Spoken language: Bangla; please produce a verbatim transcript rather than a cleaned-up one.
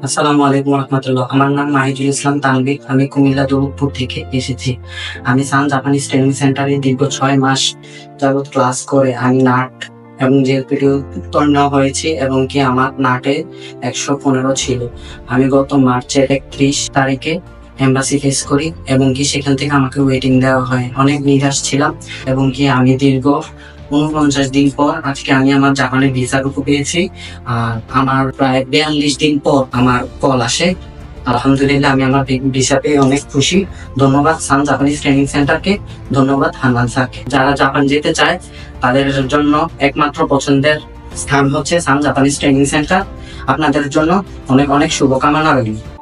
আসসালামু আলাইকুম রহমতুল্লাহ। আমার নাম মাহিদুল ইসলাম তানভীর। আমি কুমিল্লা দুর্গাপুর থেকে এসেছি। আমি সান জাপানিজ ট্রেনিং সেন্টারে দীর্ঘ ছয় মাস যাবৎ ক্লাস করে আমি নাট এবং জেএলপিটি উত্তীর্ণ হয়েছি এবং কি আমার নাটে একশো পনেরো ছিল। আমি গত মার্চের একত্রিশ তারিখে এম্বাসি ফেস করি এবং কি সেখান থেকে আমাকে ওয়েটিং দেওয়া হয়। অনেক নিরাশ ছিলাম এবং কি আমি দীর্ঘ উনপঞ্চাশ দিন পর আজকে আমি আমার জাপানের ভিসা রূপ পেয়েছি। আর আমার প্রায় বিয়াল্লিশ দিন পর আমার কল আসে। আলহামদুলিল্লাহ আমি আমার ভিসা পেয়ে অনেক খুশি। ধন্যবাদ সান জাপানিজ ট্রেনিং সেন্টারকে, ধন্যবাদ হান্নান স্যারকে। যারা জাপান যেতে চায় তাদের জন্য একমাত্র পছন্দের স্থান হচ্ছে সান জাপানিজ ট্রেনিং সেন্টার। আপনাদের জন্য অনেক অনেক শুভকামনা রইল।